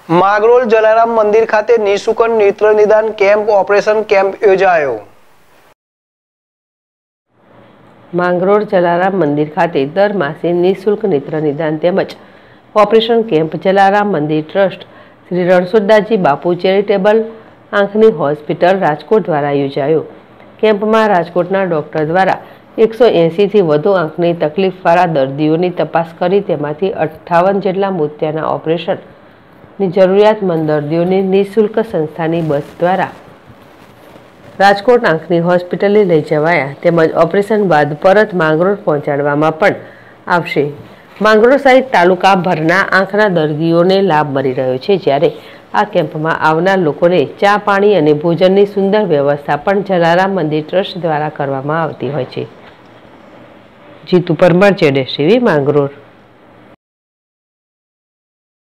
માંગરોળ જલારામ મંદિર ખાતે નિઃશુલ્ક નેત્ર નિદાન કેમ્પ ઓપરેશન કેમ્પ યોજાયો। માંગરોળ જલારામ મંદિર ખાતે દર માસે નિઃશુલ્ક નેત્ર નિદાન તેમજ ઓપરેશન કેમ્પ જલારામ મંદિર ટ્રસ્ટ શ્રી રણછોડદાસજી બાપુ ચેરિટેબલ આંખની હોસ્પિટલ રાજકોટ દ્વારા યોજાયો। કેમ્પમાં રાજકોટના ડોક્ટર દ્વારા 180 થી વધુ આંખની તકલીફવાળા દર્દીઓની તપાસ કરી તેમાંથી 58 જેટલા મોતિયાના ઓપરેશનની જરૂરિયાતમંદ દર્દીઓને નિઃશુલ્ક સંસ્થાની બસ દ્વારા રાજકોટ આંખની હોસ્પિટલે લઈ જવાયા તેમજ ઓપરેશન બાદ પરત માંગરોળ પહોંચાડવામાં પણ આવશે। માંગરોળ સહિત તાલુકાભરના આંખના દર્દીઓને લાભ મળી રહ્યો છે, જ્યારે આ કેમ્પમાં આવનાર લોકોને ચા પાણી અને ભોજનની સુંદર વ્યવસ્થા પણ જલારામ મંદિર ટ્રસ્ટ દ્વારા કરવામાં આવતી હોય છે। જીતુ પરમાર, ZSTV માંગરોળ।